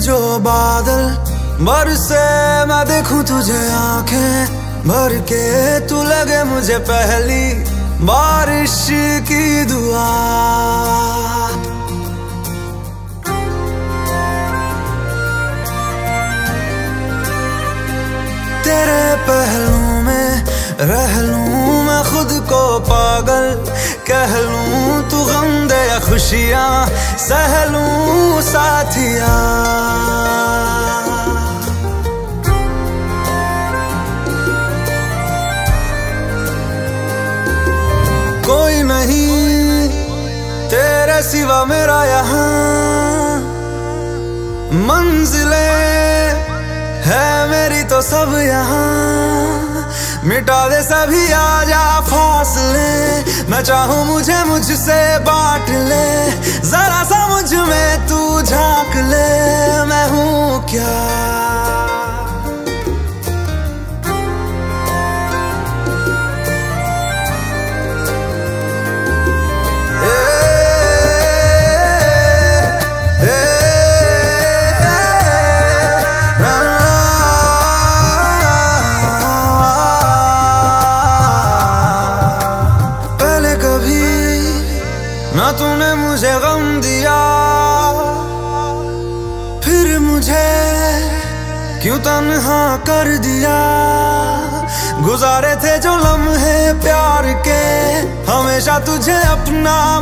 जो बादल बरसे मैं देखूं तुझे आंखें भर के, तू लगे मुझे पहली बारिश की दुआ। तेरे पहलू में रह लूं मैं खुद को पागल, कह लूं तू गम दे या खुशियां सह लूं साथिया। कोई नहीं तेरे सिवा मेरा यहाँ, मंजिलें है मेरी तो सब यहाँ। मिटा दे सभी आजा फासले, मैं चाहूँ मुझे मुझसे बांट ले, जरा सा मुझ में तू झांक ले, मैं हूँ क्या। ना तूने मुझे गम दिया, फिर मुझे क्यों तन्हा कर दिया। गुजारे थे जो लम्हे प्यार के, हमेशा तुझे अपना